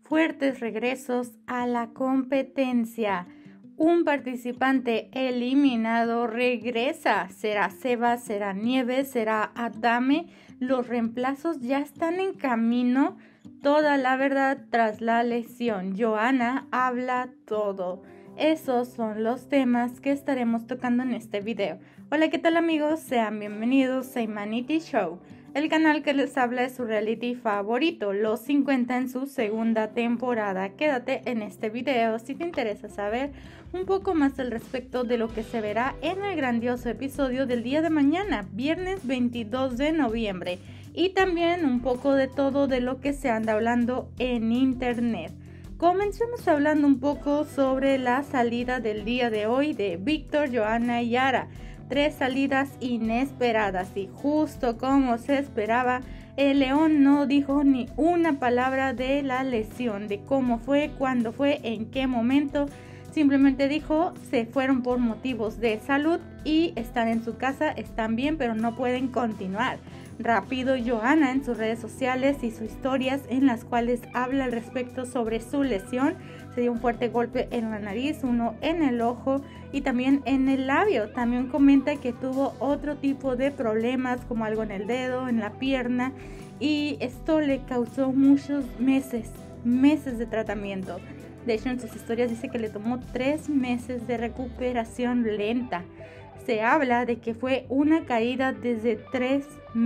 fuertes regresos a la competencia. Un participante eliminado regresa. ¿Será Sebas? ¿Será Nieves? ¿Será Adame? Los reemplazos ya están en camino. Toda la verdad tras la lesión. Johanna habla todo. Esos son los temas que estaremos tocando en este video. Hola, ¿qué tal amigos? Sean bienvenidos a Imanity Show, el canal que les habla de su reality favorito, Los 50 en su segunda temporada. Quédate en este video si te interesa saber un poco más al respecto de lo que se verá en el grandioso episodio del día de mañana, viernes 22 de noviembre, y también un poco de todo de lo que se anda hablando en internet. Comencemos hablando un poco sobre la salida del día de hoy de Víctor, Johanna y Ara. 3 salidas inesperadas y justo como se esperaba, el León no dijo ni una palabra de la lesión, de cómo fue, cuándo fue, en qué momento. Simplemente dijo, se fueron por motivos de salud y están en su casa, están bien, pero no pueden continuar. Rápido Johanna en sus redes sociales y sus historias en las cuales habla al respecto sobre su lesión. Se dio un fuerte golpe en la nariz, uno en el ojo y también en el labio. También comenta que tuvo otro tipo de problemas como algo en el dedo, en la pierna, y esto le causó muchos meses de tratamiento. De hecho, en sus historias dice que le tomó 3 meses de recuperación lenta. Se habla de que fue una caída desde 3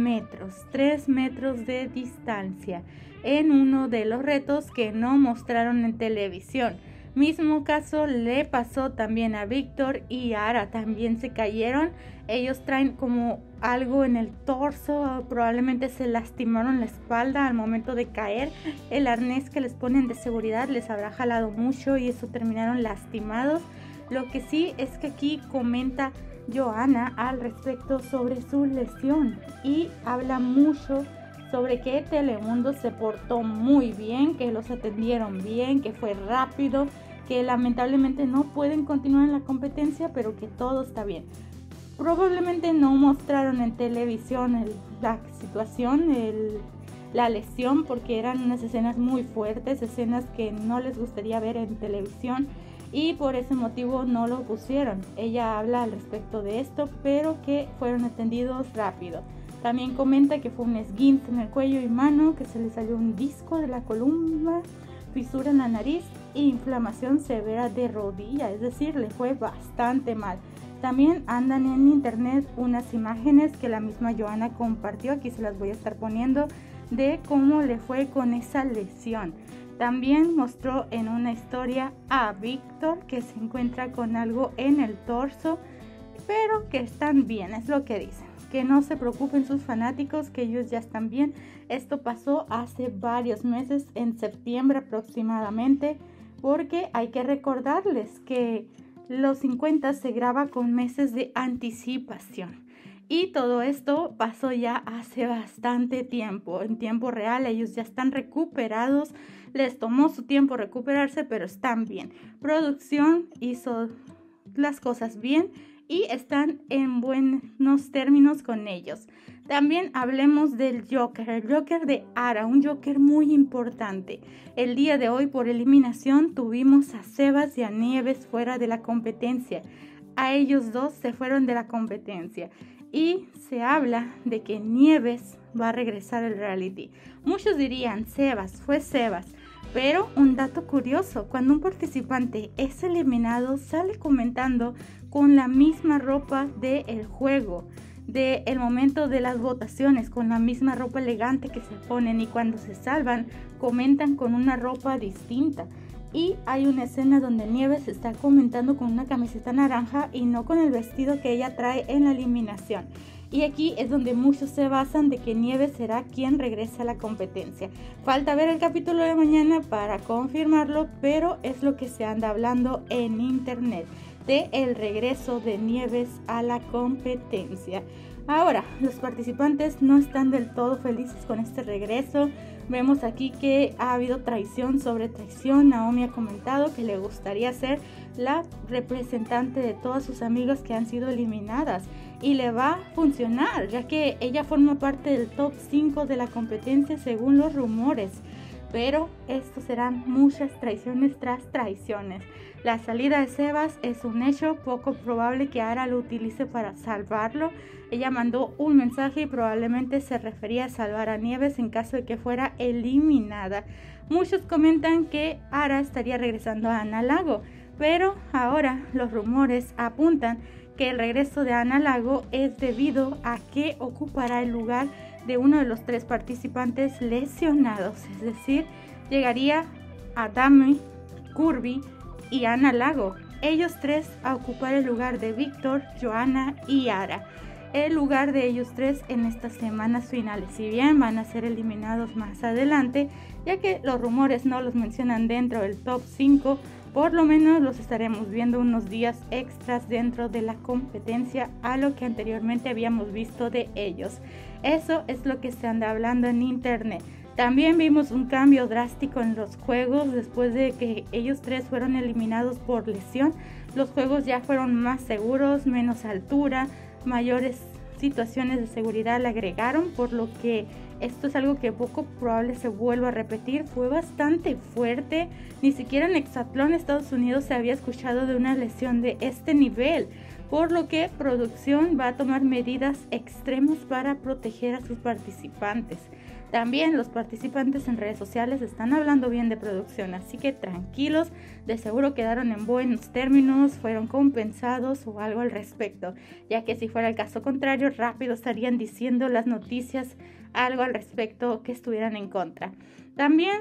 metros de distancia en uno de los retos que no mostraron en televisión. Mismo caso le pasó también a Víctor y Ara, también se cayeron. Ellos traen como algo en el torso, probablemente se lastimaron la espalda al momento de caer. El arnés que les ponen de seguridad les habrá jalado mucho y eso terminaron lastimados. Lo que sí es que aquí comenta Johanna al respecto sobre su lesión y habla mucho sobre que Telemundo se portó muy bien, que los atendieron bien, que fue rápido, que lamentablemente no pueden continuar en la competencia, pero que todo está bien. Probablemente no mostraron en televisión la situación, la lesión, porque eran unas escenas muy fuertes, escenas que no les gustaría ver en televisión, y por ese motivo no lo pusieron. Ella habla al respecto de esto, pero que fueron atendidos rápido. También comenta que fue un esguince en el cuello y mano, que se le salió un disco de la columna, fisura en la nariz e inflamación severa de rodilla, es decir, le fue bastante mal. También andan en internet unas imágenes que la misma Johanna compartió, aquí se las voy a estar poniendo, de cómo le fue con esa lesión. También mostró en una historia a Víctor que se encuentra con algo en el torso, pero que están bien, es lo que dicen. Que no se preocupen sus fanáticos, que ellos ya están bien. Esto pasó hace varios meses, en septiembre aproximadamente, porque hay que recordarles que Los 50 se graba con meses de anticipación. Y todo esto pasó ya hace bastante tiempo, en tiempo real. Ellos ya están recuperados, les tomó su tiempo recuperarse, pero están bien. Producción hizo las cosas bien y están en buenos términos con ellos. También hablemos del Joker, el Joker de Ara, un Joker muy importante. El día de hoy por eliminación tuvimos a Sebas y a Nieves fuera de la competencia. A ellos dos se fueron de la competencia y se habla de que Nieves va a regresar al reality. Muchos dirían Sebas, fue Sebas. Pero un dato curioso, cuando un participante es eliminado, sale comentando con la misma ropa del juego, del momento de las votaciones, con la misma ropa elegante que se ponen, y cuando se salvan, comentan con una ropa distinta. Y hay una escena donde Nieves está comentando con una camiseta naranja y no con el vestido que ella trae en la eliminación. Y aquí es donde muchos se basan de que Nieves será quien regrese a la competencia. Falta ver el capítulo de mañana para confirmarlo, pero es lo que se anda hablando en internet, de el regreso de Nieves a la competencia. Ahora, los participantes no están del todo felices con este regreso. Vemos aquí que ha habido traición sobre traición. Naomi ha comentado que le gustaría ser la representante de todas sus amigas que han sido eliminadas. Y le va a funcionar, ya que ella forma parte del top 5 de la competencia según los rumores. pero estos serán muchas traiciones tras traiciones. La salida de Sebas es un hecho, poco probable que Ara lo utilice para salvarlo. Ella mandó un mensaje y probablemente se refería a salvar a Nieves en caso de que fuera eliminada. Muchos comentan que Ara estaría regresando a Ana Lago, pero ahora los rumores apuntan que el regreso de Ana Lago es debido a que ocupará el lugar de uno de los 3 participantes lesionados, es decir, llegaría Adame, Curvy y Ana Lago, ellos 3 a ocupar el lugar de Víctor, Johanna y Ara. El lugar de ellos 3 en estas semanas finales, si bien van a ser eliminados más adelante, ya que los rumores no los mencionan dentro del top 5, por lo menos los estaremos viendo unos días extras dentro de la competencia a lo que anteriormente habíamos visto de ellos. Eso es lo que se anda hablando en internet. También vimos un cambio drástico en los juegos después de que ellos 3 fueron eliminados por lesión. Los juegos ya fueron más seguros, menos altura, mayores situaciones de seguridad le agregaron, por lo que esto es algo que poco probable se vuelva a repetir. Fue bastante fuerte, ni siquiera en Hexatlón, Estados Unidos, se había escuchado de una lesión de este nivel, por lo que producción va a tomar medidas extremas para proteger a sus participantes. También los participantes en redes sociales están hablando bien de producción, así que tranquilos, de seguro quedaron en buenos términos, fueron compensados o algo al respecto, ya que si fuera el caso contrario, rápido estarían diciendo las noticias algo al respecto que estuvieran en contra. También,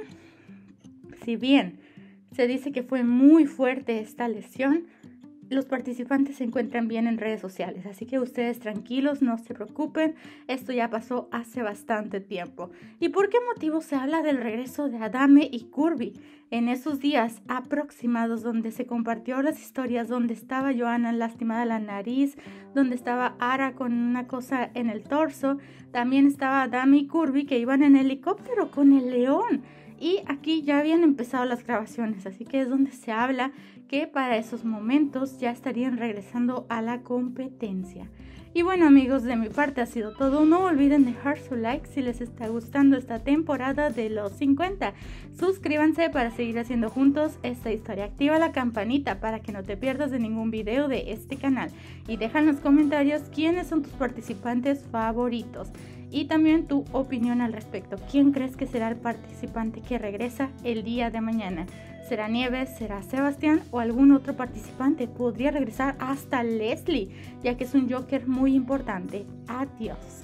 si bien se dice que fue muy fuerte esta lesión, los participantes se encuentran bien en redes sociales, así que ustedes tranquilos, no se preocupen, esto ya pasó hace bastante tiempo. ¿Y por qué motivo se habla del regreso de Adame y Curvy? En esos días aproximados donde se compartió las historias, donde estaba Johanna lastimada la nariz, donde estaba Ara con una cosa en el torso, también estaba Adame y Curvy que iban en helicóptero con el león. Y aquí ya habían empezado las grabaciones, así que es donde se habla que para esos momentos ya estarían regresando a la competencia. Y bueno amigos, de mi parte ha sido todo. No olviden dejar su like si les está gustando esta temporada de los 50. Suscríbanse para seguir haciendo juntos esta historia. Activa la campanita para que no te pierdas de ningún video de este canal. Y deja en los comentarios quiénes son tus participantes favoritos. Y también tu opinión al respecto. ¿Quién crees que será el participante que regresa el día de mañana? ¿Será Nieves? ¿Será Sebastián? ¿O algún otro participante? Podría regresar hasta Leslie, ya que es un Joker muy importante. Adiós.